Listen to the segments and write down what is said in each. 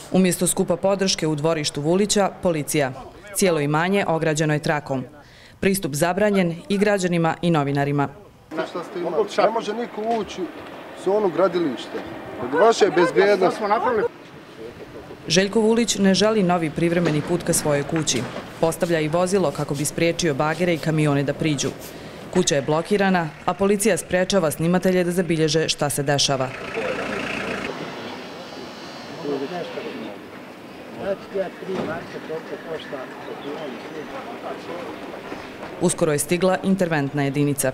Umjesto skupa podrške u dvorištu Vulića, policija. Cijelo imanje ograđeno je trakom. Pristup zabranjen i građanima i novinarima. Ne može niko ući u zonu gradilište. Vaša je bezbjednost. Željko Vulić ne želi novi privremeni put ka svojoj kući. Postavlja i vozilo kako bi spriječio bagere i kamione da priđu. Kuća je blokirana, a policija sprečava snimatelje da zabilježe šta se dešava. Uskoro je stigla interventna jedinica.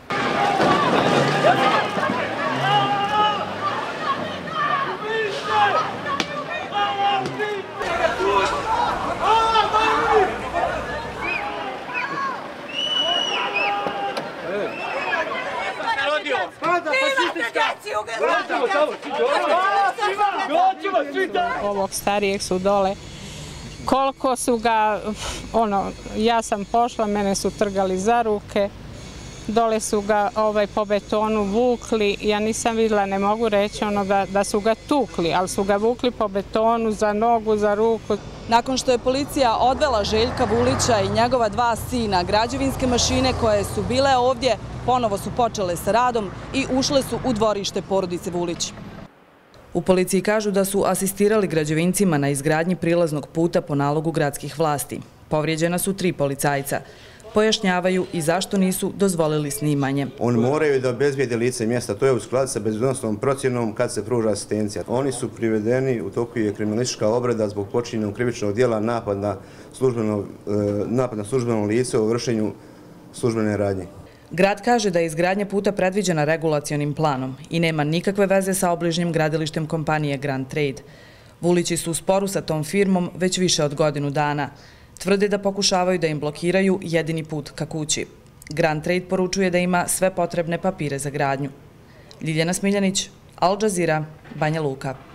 Ovog starijeg su dole. Koliko su ga, ja sam pošla, mene su trgali za ruke, dole su ga po betonu vukli, ja nisam vidjela, ne mogu reći da su ga tukli, ali su ga vukli po betonu za nogu, za ruku. Nakon što je policija odvela Željka Vulića i njegova dva sina, građevinske mašine koje su bile ovdje ponovo su počele sa radom i ušle su u dvorište porodice Vulić. U policiji kažu da su asistirali građevincima na izgradnji prilaznog puta po nalogu gradskih vlasti. Povrijeđena su 3 policajca. Pojašnjavaju i zašto nisu dozvolili snimanje. Oni moraju da obezbijede lice mjesta, to je u skladu sa bezbjednosnom procjenom kad se pruža asistencija. Oni su privedeni, u toku je kriminalistička obrada zbog počinjenog krivičnog djela napad na službeno lice u vršenju službene radnje. Grad kaže da je izgradnja puta predviđena regulacionim planom i nema nikakve veze sa obližnjim gradilištem kompanije Grand Trade. Vulići su u sporu sa tom firmom već više od godinu dana. Tvrde da pokušavaju da im blokiraju jedini put ka kući. Grand Trade poručuje da ima sve potrebne papire za gradnju. Ljiljana Smiljanić, Al Jazeera, Banja Luka.